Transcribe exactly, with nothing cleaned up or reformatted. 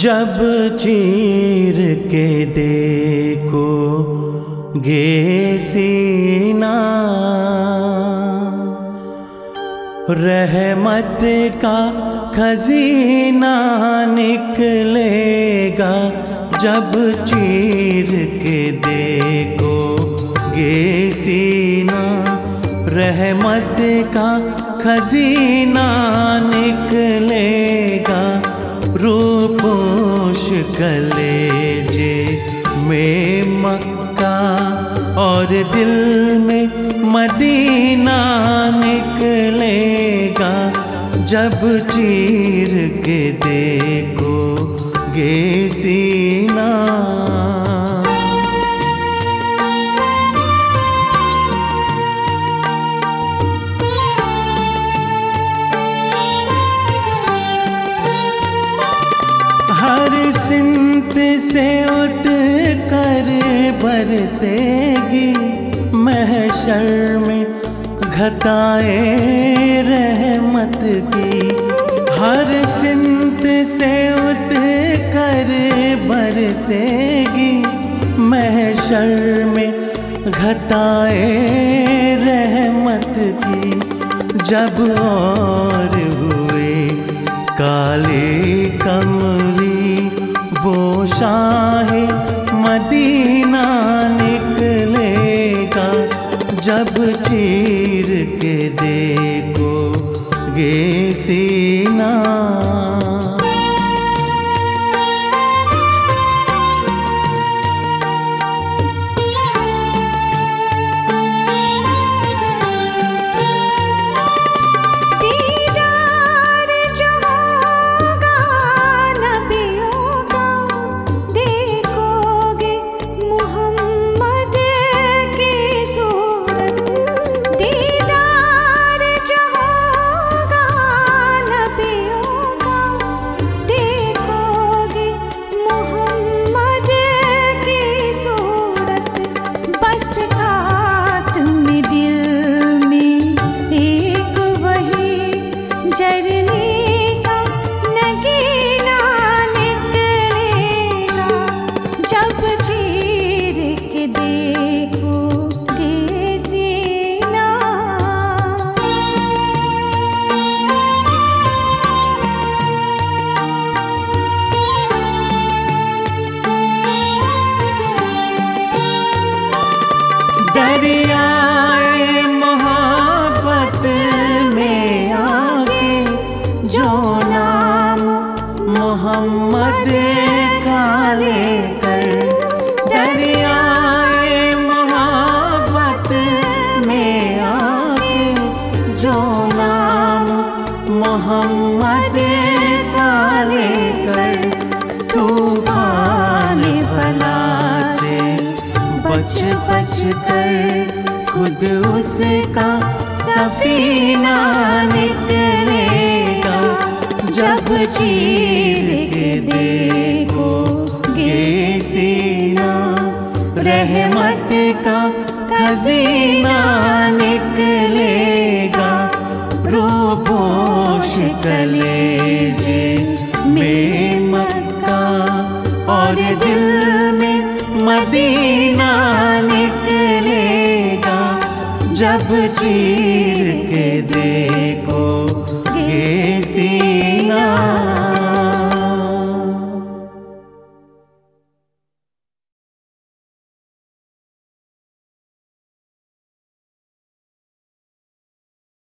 जब चीर के देखो गे सीना, रहमत का खजीना निकलेगा। जब चीर के देखो गे सीना, रहमत का खजीना निकलेगा। रूपोश कलेजे में मक्का और दिल में मदीना निकलेगा। जब चीर के देखो गे सीना। हर सिमत से उतर कर बरसेगी महशर में घटाए रहमत की। हर सिमत से उतर कर बरसेगी महशर में घटाए रहमत की। जब और हुए काले कमली वो शाहे मदीना निकलेगा। जब चीर के देखो गे सीना। दरियाए मोहब्बत में आके जो नाम मोहम्मद का लेकर। दरियाए मोहब्बत में आके जो नाम मोहम्मद का लेकर। तूफान भला से बच बच कर खुद उसका सफीना निकलेगा। जब चीर के देखो गे सीना, रहमत का खजीना निकलेगा। रूपोश कलेजे में मक्का और दिल में मदीना निकलेगा। जब चीर के देखो गे